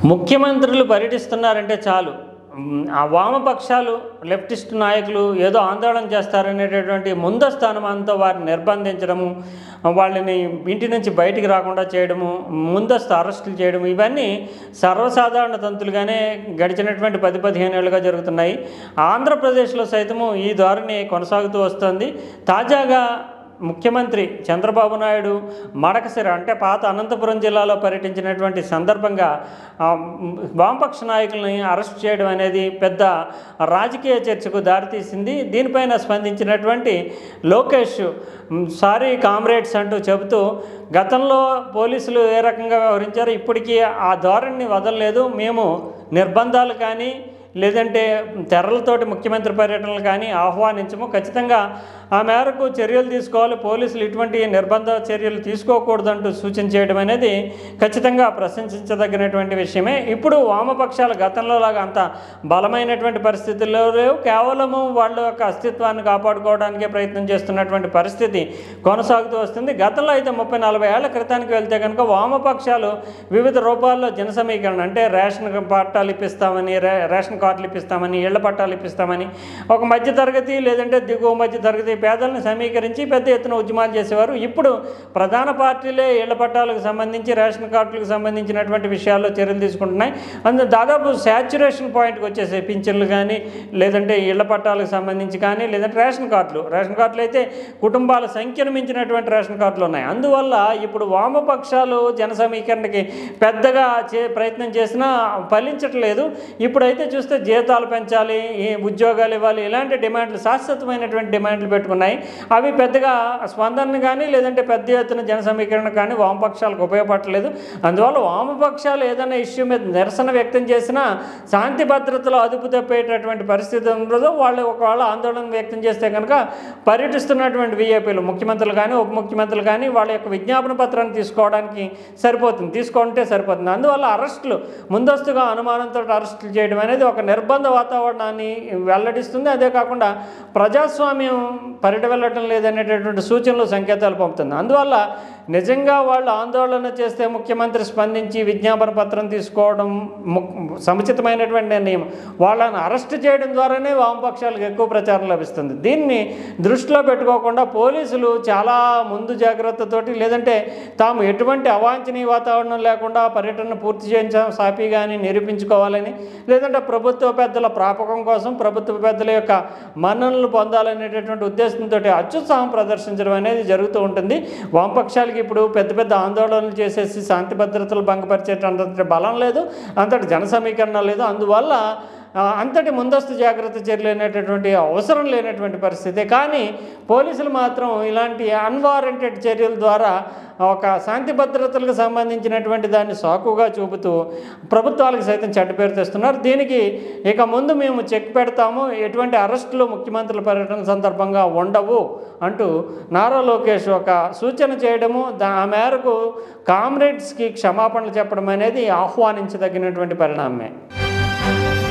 ముఖ్యమంత్రులు పర్యటిస్తున్నారంటే చాలు ఆ వామపక్షాలు లెఫ్టిస్ట్ నాయకులు ఏదో ఆందోళన చేస్తారనేటటువంటి ముందస్తు అనుమానంతో వారిని నిర్బంధించడము, వాళ్ళని ఇంటి నుంచి బయటికి రాకుండా చేయడము, ముందస్తు అరెస్టులు చేయడము, ఇవన్నీ సర్వసాధారణ తంతులుగానే గడిచినటువంటి 10-15 ఏళ్ళుగా జరుగుతున్నాయి. ఆంధ్రప్రదేశ్లో సైతము ఈ ధోరణి కొనసాగుతూ వస్తుంది. తాజాగా ముఖ్యమంత్రి చంద్రబాబు నాయుడు మడకశిర అంటే పాత అనంతపురం జిల్లాలో పర్యటించినటువంటి సందర్భంగా వామపక్ష నాయకుల్ని అరెస్ట్ చేయడం అనేది పెద్ద రాజకీయ చర్చకు దారితీసింది. దీనిపైన స్పందించినటువంటి లోకేష్ సారీ కామ్రేడ్స్ అంటూ చెబుతూ గతంలో పోలీసులు ఏ రకంగా వ్యవహరించారో ఇప్పటికీ ఆ ధోరణిని వదలలేదు, మేము నిర్బంధాలు కానీ లేదంటే తెరలతోటి ముఖ్యమంత్రి పర్యటనలు కానీ ఆహ్వానించము, ఖచ్చితంగా ఆ మేరకు చర్యలు తీసుకోవాలి, పోలీసులు ఇటువంటి నిర్బంధ చర్యలు తీసుకోకూడదంటూ సూచన చేయడం అనేది ఖచ్చితంగా ప్రశంసించదగినటువంటి విషయమే. ఇప్పుడు వామపక్షాలు గతంలో లాగా అంత బలమైనటువంటి పరిస్థితుల్లో లేవు, కేవలము వాళ్ళ యొక్క అస్తిత్వాన్ని కాపాడుకోవడానికే ప్రయత్నం చేస్తున్నటువంటి పరిస్థితి కొనసాగుతూ వస్తుంది. గతంలో అయితే 30-40 ఏళ్ల క్రితానికి వెళ్తే కనుక వామపక్షాలు వివిధ రూపాల్లో జన సమీకరణ అంటే రేషన్ పట్టాలు ఇప్పిస్తామని, రేషన్ కార్డులు ఇప్పిస్తామని, ఇళ్ల పట్టాలు ఇప్పిస్తామని, ఒక మధ్యతరగతి లేదంటే దిగువ మధ్యతరగతి పేదలను సమీకరించి పెద్ద ఎత్తున ఉద్యమాలు చేసేవారు. ఇప్పుడు ప్రధాన పార్టీలే ఇళ్ల పట్టాలకు సంబంధించి, రేషన్ కార్డులకు సంబంధించినటువంటి విషయాల్లో చర్యలు తీసుకుంటున్నాయి. అందులో దాదాపు శాచ్యురేషన్ పాయింట్కి వచ్చేసాయి. పింఛన్లు కానీ లేదంటే ఇళ్ల పట్టాలకు సంబంధించి కానీ లేదంటే రేషన్ కార్డులు అయితే కుటుంబాల సంఖ్యను మించినటువంటి రేషన్ కార్డులు ఉన్నాయి. అందువల్ల ఇప్పుడు వామపక్షాలు జన సమీకరణకి పెద్దగా ప్రయత్నం చేసినా ఫలించట్లేదు. ఇప్పుడైతే చూస్తే జీతాలు పెంచాలి, ఉద్యోగాలు ఇవ్వాలి, ఇలాంటి డిమాండ్లు శాశ్వతమైనటువంటి డిమాండ్లు పెట్టుకున్నాయి. అవి పెద్దగా స్పందన కానీ లేదంటే పెద్ద ఎత్తున జన సమీకరణ కానీ వామపక్షాలకు ఉపయోగపడలేదు. అందువల్ల వామపక్షాలు ఏదైనా ఇష్యూ మీద నిరసన వ్యక్తం చేసినా శాంతి భద్రతలో అదుపు తప్పేటటువంటి పరిస్థితి ఉండదు. వాళ్ళు ఒకవేళ ఆందోళన వ్యక్తం చేస్తే కనుక పర్యటిస్తున్నటువంటి వీఐపీలు ముఖ్యమంత్రులు కానీ ఉప ముఖ్యమంత్రులు కానీ వాళ్ళ యొక్క విజ్ఞాపన పత్రాన్ని తీసుకుంటే సరిపోతుంది. అందువల్ల అరెస్టులు ముందస్తుగా అనుమానంతో అరెస్టులు చేయడం అనేది ఒక నిర్బంధ వాతావరణాన్ని వెల్లడిస్తుంది. అదే కాకుండా ప్రజాస్వామ్యం పరిట వెళ్ళటం లేదనేటటువంటి సూచనలు, సంకేతాలు పంపుతుంది. అందువల్ల నిజంగా వాళ్ళు ఆందోళన చేస్తే ముఖ్యమంత్రి స్పందించి విజ్ఞాపన పత్రం తీసుకోవడం సముచితమైనటువంటి నిర్ణయం. వాళ్ళని అరెస్ట్ చేయడం ద్వారానే వామపక్షాలకు ఎక్కువ ప్రచారం లభిస్తుంది. దీన్ని దృష్టిలో పెట్టుకోకుండా పోలీసులు చాలా ముందు జాగ్రత్తతోటి లేదంటే తాము ఎటువంటి అవాంఛనీయ వాతావరణం లేకుండా పర్యటన పూర్తి చేయించాం సాఫీగా అని నిరూపించుకోవాలని, లేదంటే ప్రభుత్వ పెద్దల ప్రాపకం కోసం ప్రభుత్వ పెద్దల యొక్క మన్ననలు పొందాలనేటటువంటి ఉద్దేశంతో అత్యుత్సాహం ప్రదర్శించడం అనేది జరుగుతూ ఉంటుంది. వామపక్షాలకి ఇప్పుడు పెద్ద ఆందోళనలు చేసేసి శాంతి భద్రతలు భంగపరిచేటంత బలం లేదు, అంతటి జన సమీకరణ లేదు. అందువల్ల అంతటి ముందస్తు జాగ్రత్త చర్యలు అనేటటువంటి అవసరం లేనటువంటి పరిస్థితి. కానీ పోలీసులు మాత్రం ఇలాంటి అన్వారంటెడ్ చర్యల ద్వారా ఒక శాంతి భద్రతలకు సంబంధించినటువంటి దాన్ని సాకుగా చూపుతూ ప్రభుత్వాలకు సైతం చెడ్డ పేరు తెస్తున్నారు. దీనికి ఇక ముందు మేము చెక్ పెడతాము, ఎటువంటి అరెస్టులు ముఖ్యమంత్రుల పర్యటన సందర్భంగా ఉండవు అంటూ నారా లోకేష్ ఒక సూచన చేయడము, ఆ మేరకు కామ్రేడ్స్కి క్షమాపణలు చెప్పడం అనేది ఆహ్వానించదగినటువంటి పరిణామమే.